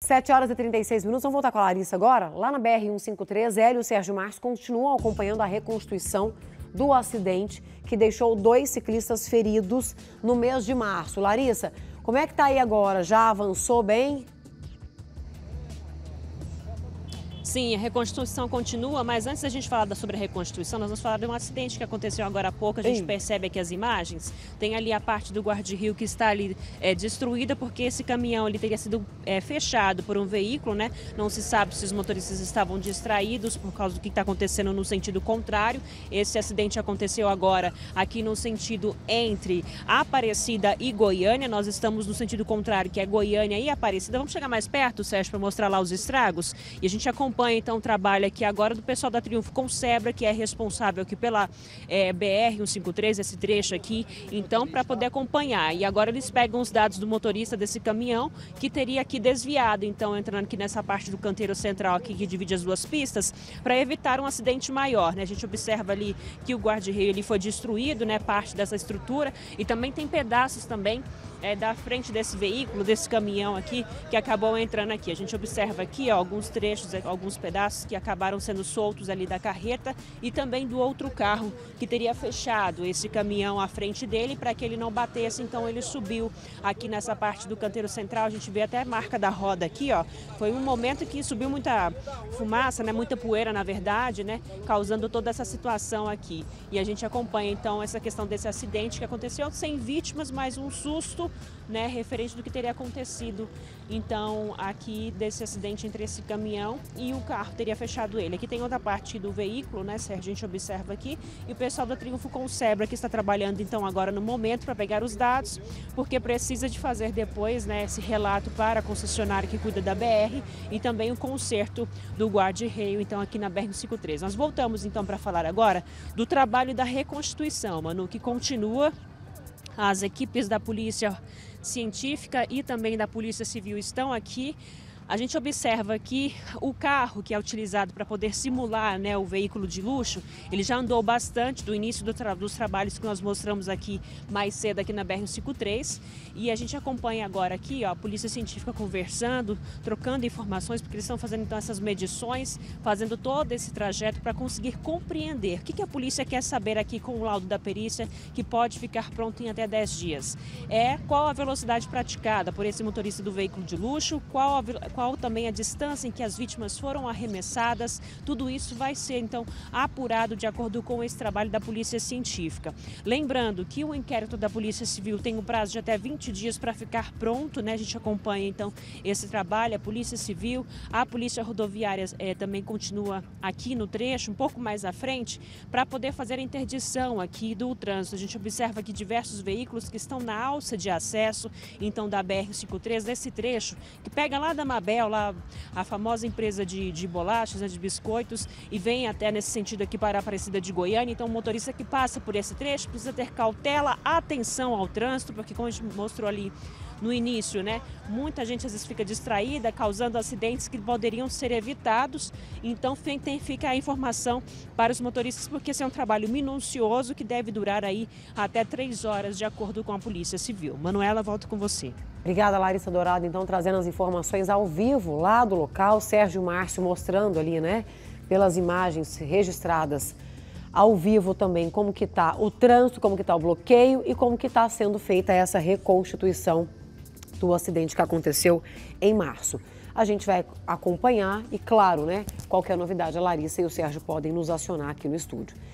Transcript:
7h36. Vamos voltar com a Larissa agora. Lá na BR-153, Hélio e o Sérgio Márcio continuam acompanhando a reconstituição do acidente que deixou 2 ciclistas feridos no mês de março. Larissa, como é que tá aí agora? Já avançou bem? Sim, a reconstrução continua, mas antes da gente falar sobre a reconstrução, nós vamos falar de um acidente que aconteceu agora há pouco. A gente percebe aqui as imagens, tem ali a parte do guarda-rio que está ali destruída, porque esse caminhão ele teria sido fechado por um veículo, né? Não se sabe se os motoristas estavam distraídos por causa do que está acontecendo no sentido contrário. Esse acidente aconteceu agora aqui no sentido entre Aparecida e Goiânia. Nós estamos no sentido contrário, que é Goiânia e Aparecida. Vamos chegar mais perto, Sérgio, para mostrar lá os estragos? E a gente acompanha então o trabalho aqui agora do pessoal da Triunfo Consebra, que é responsável aqui pela BR-153, esse trecho aqui, então para poder acompanhar. E agora eles pegam os dados do motorista desse caminhão, que teria aqui desviado, então entrando aqui nessa parte do canteiro central aqui que divide as duas pistas, para evitar um acidente maior, né? A gente observa ali que o guarda-reio ele foi destruído, né? Parte dessa estrutura, e também tem pedaços também da frente desse veículo, desse caminhão aqui, que acabou entrando aqui. A gente observa aqui, ó, alguns trechos, alguns pedaços que acabaram sendo soltos ali da carreta e também do outro carro que teria fechado esse caminhão à frente dele para que ele não batesse. Então ele subiu aqui nessa parte do canteiro central. A gente vê até a marca da roda aqui, ó. Foi um momento que subiu muita fumaça, né? Muita poeira, na verdade, né? Causando toda essa situação aqui. E a gente acompanha então essa questão desse acidente que aconteceu sem vítimas, mas um susto, né, referente do que teria acontecido, então, aqui desse acidente entre esse caminhão e o carro teria fechado ele. Aqui tem outra parte do veículo, né, Sérgio, a gente observa aqui, e o pessoal da Triunfo Consebra que está trabalhando, então, agora no momento para pegar os dados, porque precisa de fazer depois, né, esse relato para a concessionária que cuida da BR e também o conserto do guarda-reio, então, aqui na BR-153. Nós voltamos, então, para falar agora do trabalho da reconstituição, Manu, que continua. As equipes da Polícia Científica e também da Polícia Civil estão aqui. A gente observa aqui o carro que é utilizado para poder simular, né, o veículo de luxo. Ele já andou bastante do início dos trabalhos que nós mostramos aqui mais cedo aqui na BR-153. E a gente acompanha agora aqui, ó, a Polícia Científica conversando, trocando informações, porque eles estão fazendo então essas medições, fazendo todo esse trajeto para conseguir compreender o que a polícia quer saber aqui com o laudo da perícia, que pode ficar pronto em até 10 dias. Qual a velocidade praticada por esse motorista do veículo de luxo, qual também a distância em que as vítimas foram arremessadas. Tudo isso vai ser, então, apurado de acordo com esse trabalho da Polícia Científica. Lembrando que o inquérito da Polícia Civil tem um prazo de até 20 dias para ficar pronto, né? A gente acompanha, então, esse trabalho. A Polícia Civil, a Polícia Rodoviária também continua aqui no trecho, um pouco mais à frente, para poder fazer a interdição aqui do trânsito. A gente observa aqui diversos veículos que estão na alça de acesso, então, da BR-153, desse trecho, que pega lá da Mabel, lá a famosa empresa de bolachas, né, de biscoitos, e vem até nesse sentido aqui para a Aparecida de Goiânia. Então o motorista que passa por esse trecho precisa ter cautela, atenção ao trânsito, porque como a gente mostrou ali no início, né, muita gente às vezes fica distraída, causando acidentes que poderiam ser evitados. Então fica a informação para os motoristas, porque esse é um trabalho minucioso que deve durar aí até 3 horas, de acordo com a Polícia Civil. Manuela, volto com você. Obrigada, Larissa Dourado, então, trazendo as informações ao vivo lá do local. Sérgio Márcio mostrando ali, né, pelas imagens registradas ao vivo também, como que está o trânsito, como que está o bloqueio e como que está sendo feita essa reconstituição do acidente que aconteceu em março. A gente vai acompanhar e, claro, né, qualquer novidade, a Larissa e o Sérgio podem nos acionar aqui no estúdio.